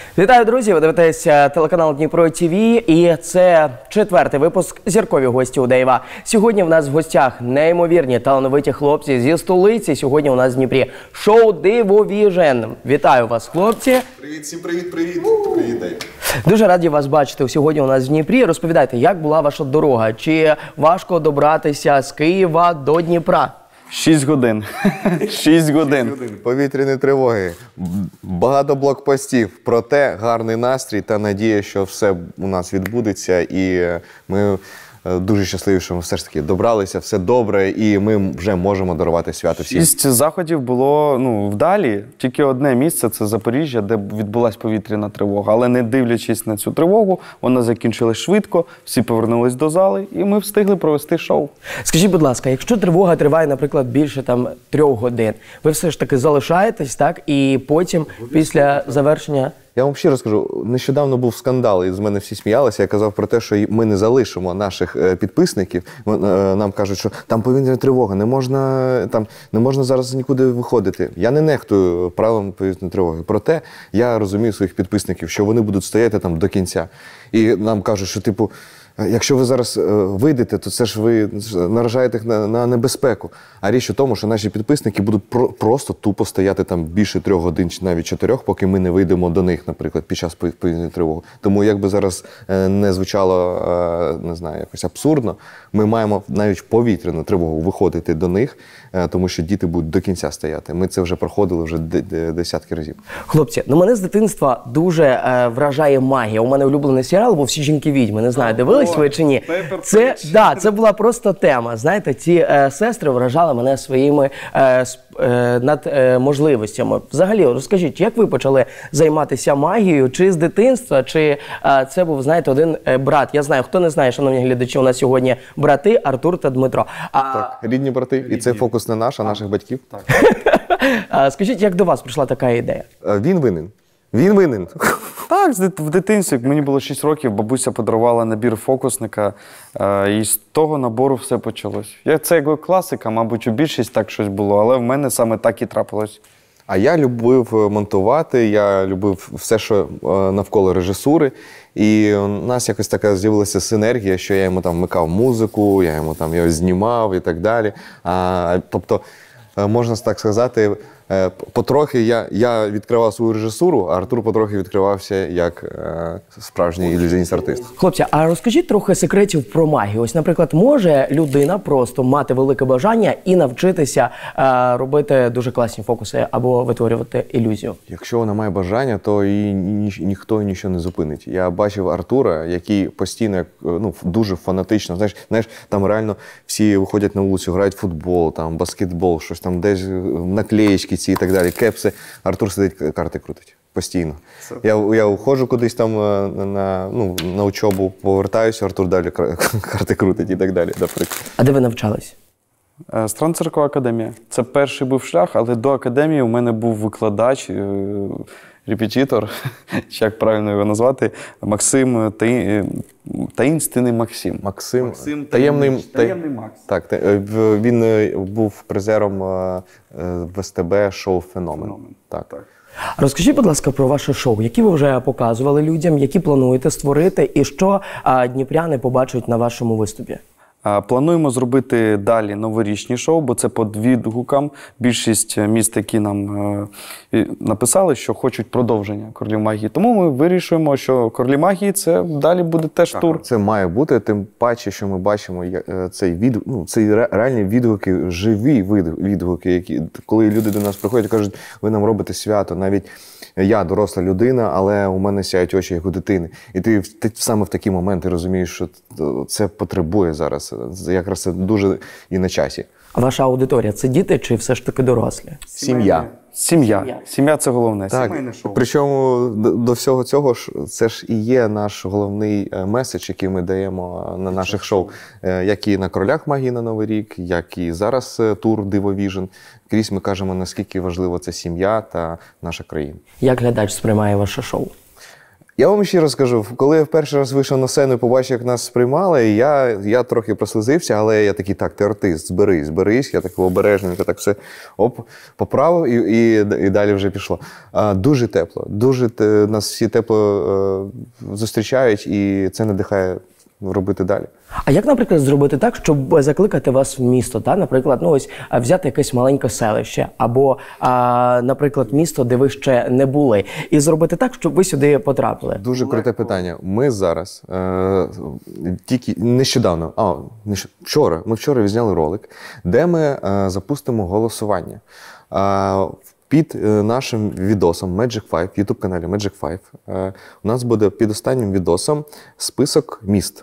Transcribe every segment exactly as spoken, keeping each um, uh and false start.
Вітаю, друзі! Ви дивитеся телеканал Дніпро ТВ, і це четвертий випуск «Зіркові гості Удеєва». Сьогодні в нас в гостях неймовірні талановиті хлопці зі столиці. Сьогодні у нас в Дніпрі шоу «Дивовіжн». Вітаю вас, хлопці! Привіт, всім привіт, привіт! Привіт, Дейв! Дуже раді вас бачити сьогодні у нас в Дніпрі. Розповідайте, як була ваша дорога? Чи важко добратися з Києва до Дніпра? Шість годин. Шість годин. Повітряні тривоги, багато блокпостів, проте гарний настрій та надія, що все у нас відбудеться. І ми дуже щасливі, що ми все ж таки добралися, все добре, і ми вже можемо дарувати свято всім. Шість заходів було ну, вдалі. Тільки одне місце – це Запоріжжя, де відбулася повітряна тривога. Але не дивлячись на цю тривогу, вона закінчилась швидко, всі повернулись до зали, і ми встигли провести шоу. Скажіть, будь ласка, якщо тривога триває, наприклад, більше там трьох годин, ви все ж таки залишаєтесь, так? І потім, після завершення... Я вам щиро скажу, нещодавно був скандал, і з мене всі сміялися. Я казав про те, що ми не залишимо наших підписників. Нам кажуть, що там повітряна тривога, не можна, там, не можна зараз нікуди виходити. Я не нехтую правилам повітряної тривоги. Проте я розумію своїх підписників, що вони будуть стояти там до кінця. І нам кажуть, що типу, якщо ви зараз вийдете, то це ж ви наражаєте їх на, на небезпеку. А річ у тому, що наші підписники будуть про, просто тупо стояти там більше трьох годин, чи навіть чотирьох, поки ми не вийдемо до них, наприклад, під час повітряної тривоги. Тому, як би зараз не звучало, не знаю, якось абсурдно, ми маємо навіть в повітряну тривогу виходити до них, тому що діти будуть до кінця стояти. Ми це вже проходили вже десятки разів. Хлопці, ну мене з дитинства дуже е, вражає магія. У мене улюблений серіал був «Всі жінки-відьми». Не знаю, дивились ви чи ні? Це, да, це була просто тема. Знаєте, ці е, сестри вражали мене своїми е, е, над е, можливостями. Взагалі, розкажіть, як ви почали займатися магією? Чи з дитинства, чи е, це був, знаєте, один е, брат? Я знаю, хто не знає, шановні глядачі, у нас сьогодні брати Артур та Дмитро. А... Так, рідні брати. Рідні. І це фокус не наш, а наших батьків. Так. а, скажіть, як до вас прийшла така ідея? Він винен. Він винен. Так, в дитинстві, мені було шість років, бабуся подарувала набір фокусника, і з того набору все почалось. Це якби класика, мабуть, у більшість так щось було, але в мене саме так і трапилось. А я любив монтувати, я любив все, що навколо режисури. І у нас якось така з'явилася синергія, що я йому там вмикав музику, я йому там його знімав і так далі. А, тобто, можна так сказати, потрохи я, я відкривав свою режисуру, а Артур потрохи відкривався як е, справжній ілюзіоніст-артист. Хлопці, а розкажіть трохи секретів про магію. Ось, наприклад, може людина просто мати велике бажання і навчитися е, робити дуже класні фокуси або витворювати ілюзію? Якщо вона має бажання, то її ні, ніхто і нічого не зупинить. Я бачив Артура, який постійно, ну, дуже фанатично, знаєш, знаєш, там реально всі виходять на вулицю, грають в футбол, там, баскетбол, щось там десь наклеєчки ці і так далі, кепси. Артур сидить, карти крутить. Постійно. Я, я уходжу кудись там на, ну, на учобу, повертаюся, Артур далі карти крутить і так далі, наприклад. А де ви навчались? Стран-Циркова академія. Це перший був шлях, але до академії у мене був викладач, репетитор, чи як правильно його назвати, Максим, таї... таїнственний Максим. Максим, Максим таємний, таємний, таємний Макс. Так, він був призером в СТБ шоу «Феномен». Феномен. Так. Так. Розкажіть, будь ласка, про ваше шоу. Які ви вже показували людям, які плануєте створити і що а, дніпряни побачать на вашому виступі? Плануємо зробити далі новорічні шоу, бо це по відгукам. Більшість міст, які нам е, написали, що хочуть продовження «Королів магії». Тому ми вирішуємо, що «Королі магії» – це далі буде теж так, тур. Це має бути, тим паче, що ми бачимо цей відгук, ну, це реальні відгуки, живі відгуки, які, коли люди до нас приходять і кажуть, ви нам робите свято, навіть я доросла людина, але у мене сяють очі, як у дитини. І ти, ти саме в такі моменти розумієш, що це потребує зараз. Якраз це дуже і на часі. А ваша аудиторія – це діти чи все ж таки дорослі? Сім'я. Сім'я. Сім'я – це головне. Так, сімейне шоу. Причому до, до всього цього ж це ж і є наш головний меседж, який ми даємо на наших шоу. Як і на «Королях магії» на Новий рік, як і зараз тур «Дивовіжн». Крізь ми кажемо, наскільки важливо це сім'я та наша країна. Як глядач сприймає ваше шоу? Я вам ще розкажу, коли я в перший раз вийшов на сцену і побачив, як нас сприймали, я, я трохи прослизився, але я такий, так, ти артист, зберись, зберись, я так обережненько так все оп, поправив і, і, і далі вже пішло. А, дуже тепло, дуже те, нас всі тепло е, зустрічають і це надихає робити далі. А як, наприклад, зробити так, щоб закликати вас в місто? Та? Наприклад, ну ось взяти якесь маленьке селище або, а, наприклад, місто, де ви ще не були, і зробити так, щоб ви сюди потрапили? Дуже круте питання. Ми зараз е, тільки нещодавно, а нещ... вчора, ми вчора відзняли ролик, де ми е, запустимо голосування. Е, Під нашим відосом Magic Five, ютуб-каналі Magic Five, е, у нас буде під останнім відосом список міст.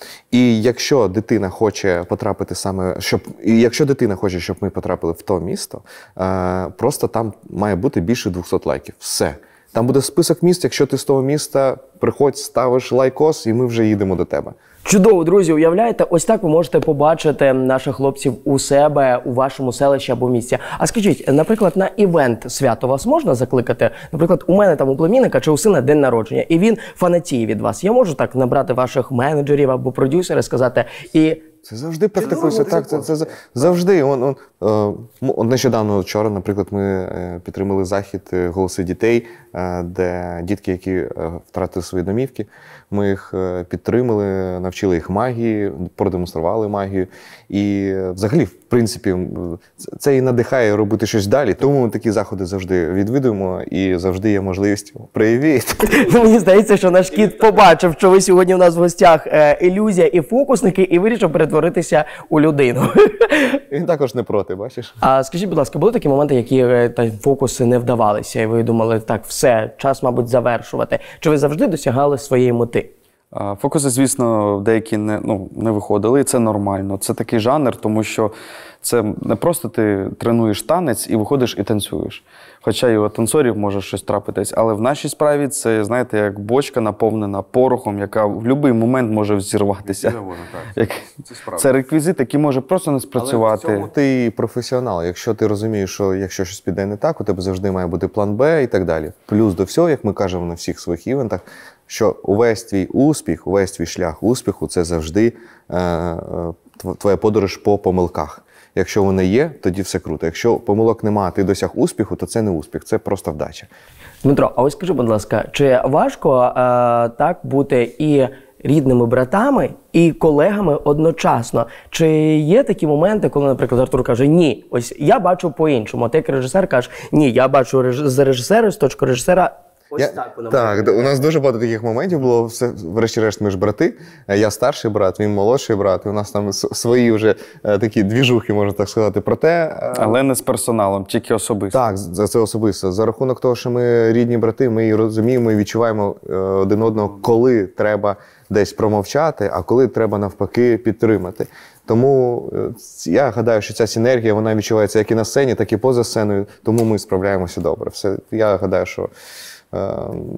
І якщо дитина хоче потрапити саме, щоб і якщо дитина хоче, щоб ми потрапили в то місто, е, просто там має бути більше двохсот лайків. Все. Там буде список міст, якщо ти з того міста приходь, ставиш лайкос, і ми вже їдемо до тебе. Чудово, друзі, уявляєте, ось так ви можете побачити наших хлопців у себе, у вашому селищі або місті. А скажіть, наприклад, на івент свято вас можна закликати? Наприклад, у мене там у племінника чи у сина день народження, і він фанатіє від вас. Я можу так набрати ваших менеджерів або продюсерів, сказати, і... Це завжди практикується. Так, це, це, це завжди. Он, он, е, он, нещодавно, вчора, наприклад, ми е, підтримали захід е, «Голоси дітей», е, де дітки, які е, втратили свої домівки, ми їх е, підтримали, навчили їх магії, продемонстрували магію. І е, взагалі, в принципі, це і надихає робити щось далі. Тому ми такі заходи завжди відвідуємо і завжди є можливість проявити. Ну, мені здається, що наш кіт побачив, що ви сьогодні у нас в гостях е, ілюзія і фокусники, і вирішив перетворитися у людину. Він також не проти, бачиш? А скажіть, будь ласка, були такі моменти, які е, та, фокуси не вдавалися, і ви думали, так, все, час, мабуть, завершувати? Чи ви завжди досягали своєї мети? Фокуси, звісно, деякі не, ну, не виходили, і це нормально. Це такий жанр, тому що це не просто ти тренуєш танець і виходиш і танцюєш. Хоча і у танцорів може щось трапитись. Але в нашій справі це, знаєте, як бочка наповнена порохом, яка в будь-який момент може взірватися. Як... Це, це реквізит, який може просто не спрацювати. Але в цьому ти професіонал. Якщо ти розумієш, що якщо щось піде не так, у тебе завжди має бути план Б і так далі. Плюс до всього, як ми кажемо на всіх своїх івентах, що увесь твій успіх, увесь твій шлях успіху – це завжди е, е, твоя подорож по помилках. Якщо вони є, тоді все круто. Якщо помилок немає, ти досяг успіху, то це не успіх, це просто вдача. Дмитро, а ось скажи, будь ласка, чи важко е, так бути і рідними братами, і колегами одночасно? Чи є такі моменти, коли, наприклад, Артур каже, ні, ось я бачу по-іншому, а ти як режисер кажеш, ні, я бачу реж... з режисера, з точки режисера, ось я, так воно. Так, у нас дуже багато таких моментів було, все, врешті-решт ми ж брати, я старший брат, він молодший брат, і у нас там свої вже такі двіжухи, можна так сказати, проте... Але не з персоналом, тільки особисто. Так, це особисто. За рахунок того, що ми рідні брати, ми і розуміємо, і відчуваємо один одного, коли треба десь промовчати, а коли треба навпаки підтримати. Тому я гадаю, що ця синергія, вона відчувається як і на сцені, так і поза сценою, тому ми справляємося добре. Все, я гадаю, що е,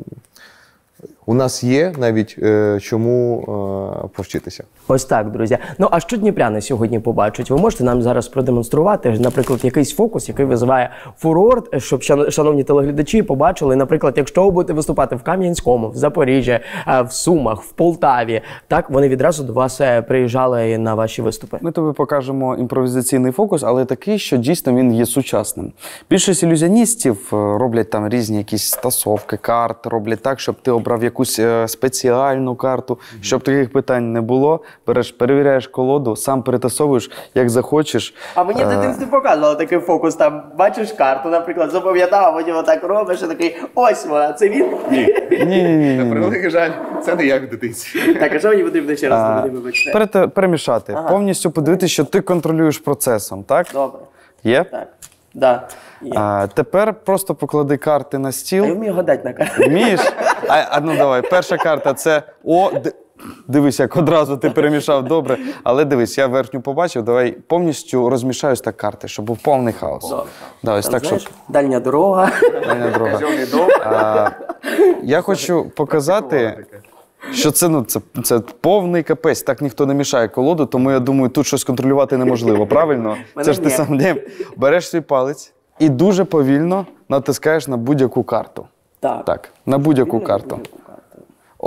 у нас є навіть е, чому е, повчитися. Ось так, друзі. Ну, а що дніпряни сьогодні побачать? Ви можете нам зараз продемонструвати, наприклад, якийсь фокус, який визиває фурор, щоб шановні телеглядачі побачили, наприклад, якщо ви будете виступати в Кам'янському, в Запоріжжі, в Сумах, в Полтаві, так, вони відразу до вас приїжджали на ваші виступи. Ми тобі покажемо імпровізаційний фокус, але такий, що дійсно він є сучасним. Більшість ілюзіоністів роблять там різні якісь тасовки, карт, роблять так, щоб ти обрав якусь спеціальну карту, щоб таких питань не було. Береш, перевіряєш колоду, сам перетасовуєш, як захочеш. А мені в дитинстві показували такий фокус, там бачиш карту, наприклад, запам'ятав, а потім отак робиш, і такий, ось вона, це він? Ні, ні, ні. На превеликий жаль, це не як в дитинстві. Так, а що мені потрібно ще раз робити, вибачте? Перете, перемішати, Ага. повністю подивитися, що ти контролюєш процесом, так? Добре. Є? Так. Да. Є. А, тепер просто поклади карти на А стіл. я вмію гадати на карту. Вмієш? А, а ну давай, перша карта це О. Д... Дивись, як одразу ти перемішав добре. Але дивись, я верхню побачив, давай повністю розмішаюсь так карти, щоб був повний хаос. Добре. Да, ось Там, так, знаєш, щоб... дальня дорога. Дальня дорога. А, я хочу показати, що це, ну, це, це повний капець. Так ніхто не мішає колоду, тому я думаю, тут щось контролювати неможливо, правильно? Це ж ти сам не береш свій палець і дуже повільно натискаєш на будь-яку карту. Так. Так, на будь-яку карту.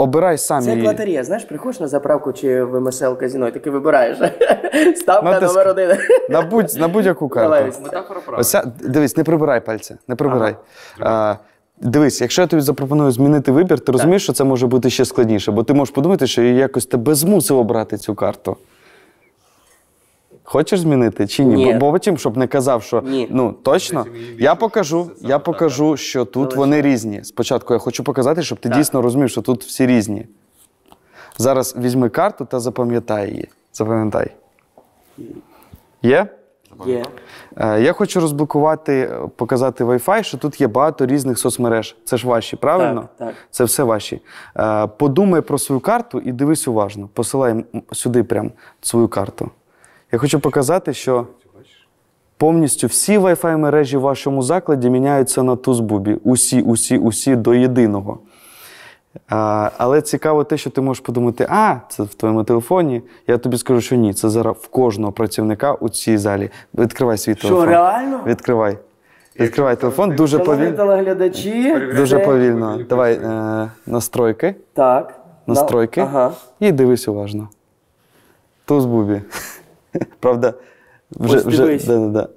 обирай сам Це як її. лотерея, знаєш, приходиш на заправку чи в ем ес ел казино, і таки вибираєш. Ставка Натиск- номер один. На, будь, на будь-яку Давай, карту. Метафора права. Ося, дивись, не прибирай пальця, не прибирай. А, дивись, якщо я тобі запропоную змінити вибір, ти розумієш, що це може бути ще складніше, бо ти можеш подумати, що я якось тебе змусив обрати цю карту. Хочеш змінити чи ні? Ні. Бо, бо потім, щоб не казав, що Ні. ну точно, я покажу, я покажу, що тут вони різні. Спочатку я хочу показати, щоб ти дійсно розумів, що тут всі різні. Зараз візьми карту та запам'ятай її. Запам'ятай. Є? Є. Е, Я хочу розблокувати, е, показати Wi-Fi, що тут є багато різних соцмереж. Це ж ваші, правильно? Так, так. Це все ваші. Е, Подумай про свою карту і дивись уважно. Посилай м- сюди прям свою карту. Я хочу показати, що повністю всі Wi-Fi мережі в вашому закладі міняються на Тузбубі. Усі, усі, усі до єдиного. А, але цікаво те, що ти можеш подумати, а, це в твоєму телефоні. Я тобі скажу, що ні. Це зараз в кожного працівника у цій залі. Відкривай свій телефон. Що, реально? Відкривай. Відкривай телефон дуже Шановні повільно. телеглядачі. Дуже це- повільно. Давай е, настройки. Так. Настройки. Ага. І дивись уважно. Тузбубі. Правда, вже, Ось вже, дивись. да, да, да.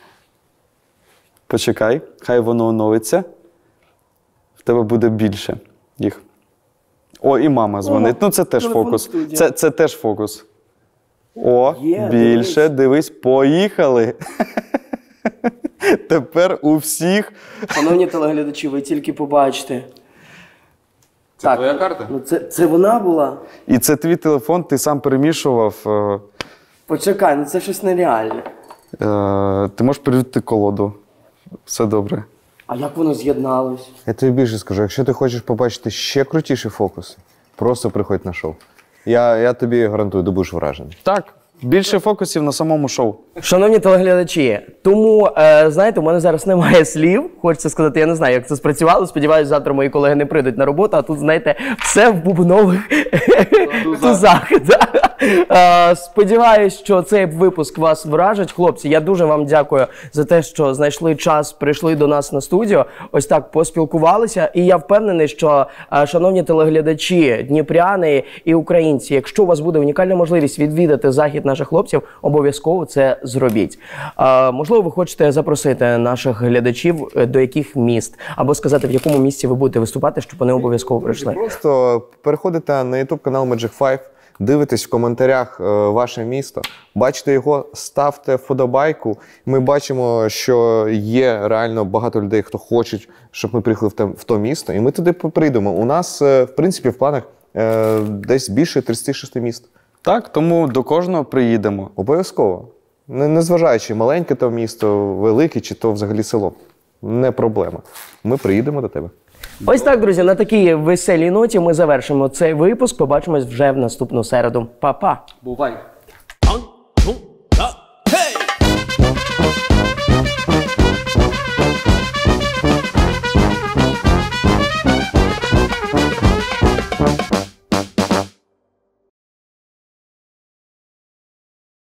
Почекай, хай воно оновиться. В тебе буде більше їх. О, і мама дзвонить. О, Ну, це теж телефон фокус. студія. Це, це теж фокус. О, Є, більше, дивись, поїхали. Тепер у всіх. Шановні телеглядачі, ви тільки побачите. Це Так. твоя карта? Ну це, це вона була? І це твій телефон, ти сам перемішував. е, Почекай, ну це щось нереальне. е, Ти можеш перевірити колоду. Все добре. А як воно з'єдналось? Я тобі більше скажу, якщо ти хочеш побачити ще крутіші фокуси, просто приходь на шоу. Я, я тобі гарантую, ти будеш вражений. Так, більше фокусів на самому шоу. Шановні телеглядачі, тому, е, знаєте, у мене зараз немає слів. Хочеться сказати, я не знаю, як це спрацювало. Сподіваюся, завтра мої колеги не прийдуть на роботу, а тут, знаєте, все в бубнових тузах. да. Е, Сподіваюсь, що цей випуск вас вражить. Хлопці, я дуже вам дякую за те, що знайшли час, прийшли до нас на студію, ось так поспілкувалися. І я впевнений, що, е, шановні телеглядачі, дніпряни і українці, якщо у вас буде унікальна можливість відвідати захід наших хлопців, обов'язково це зробіть. Е, можливо, ви хочете запросити наших глядачів е, до яких міст, або сказати, в якому місці ви будете виступати, щоб вони обов'язково прийшли. Просто переходите на YouTube канал Magic Five, дивитесь в коментарях е, ваше місто, бачите його, ставте вподобайку. Ми бачимо, що є реально багато людей, хто хочуть, щоб ми приїхали в те, в то місто, і ми туди прийдемо. У нас, е, в принципі, в планах е, десь більше тридцять шість міст. Так, тому до кожного приїдемо. Обов'язково. Не- Незважаючи, маленьке то місто, велике чи то взагалі село. Не проблема. Ми приїдемо до тебе. Ось так, друзі, на такій веселій ноті ми завершимо цей випуск. Побачимось вже в наступну середу. Па-па! Бувай.